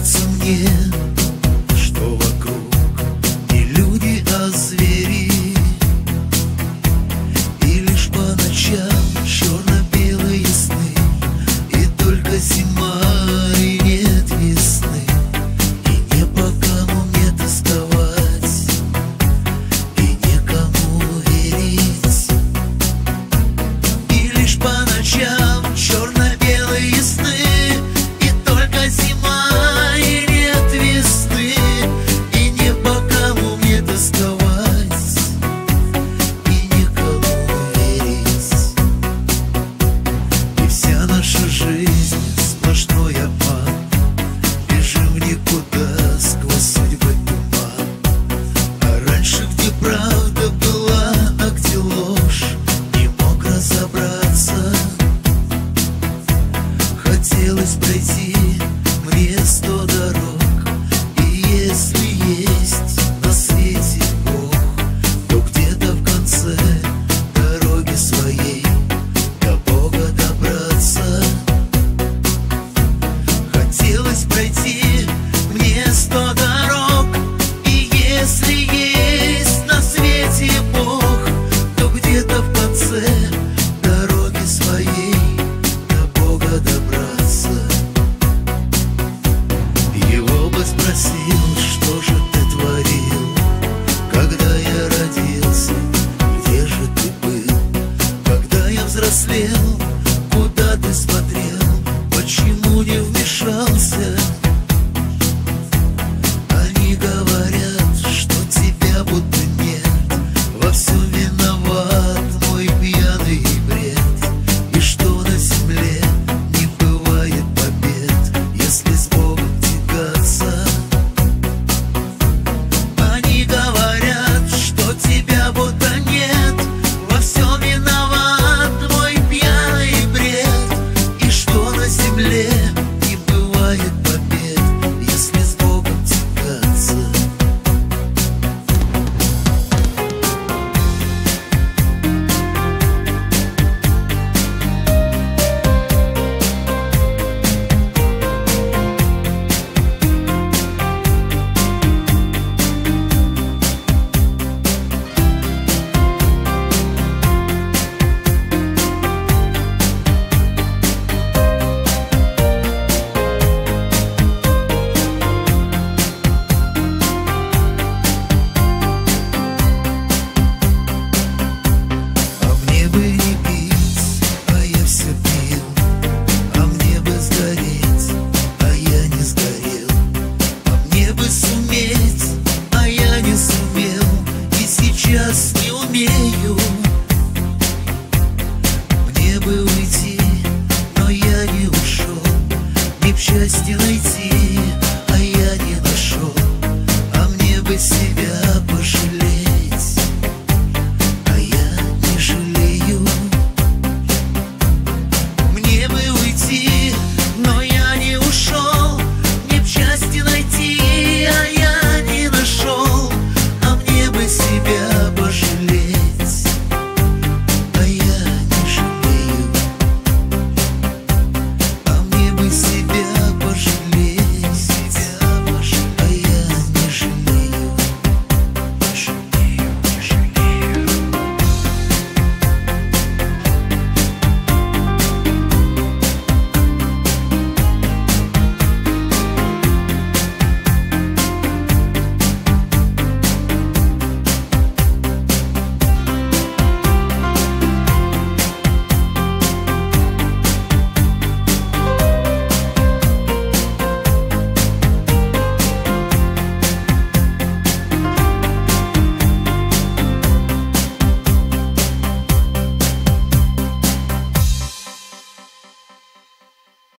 кажется мне, что вокруг не люди, а звери. И лишь по ночам черно-белые сны, и только зима, и нет весны. И не по кому мне тосковать, и некому верить. И лишь по ночам черно-белые сны, и только зима, и нет весны. И не по кому мне тосковать, и некому верить. И вся наша жизнь сплошной обман, бежим в никуда сквозь судьбы туман. А раньше где правда была, а где ложь, не мог разобраться. Хотелось пройти мне 100 дорог, и если есть на свете Бог, то где-то в конце дороги своей до Бога добраться. Хотелось пройти мне 100 дорог, и если есть на свете Бог, то где-то в конце дороги своей до Бога добраться. Его бы спросил,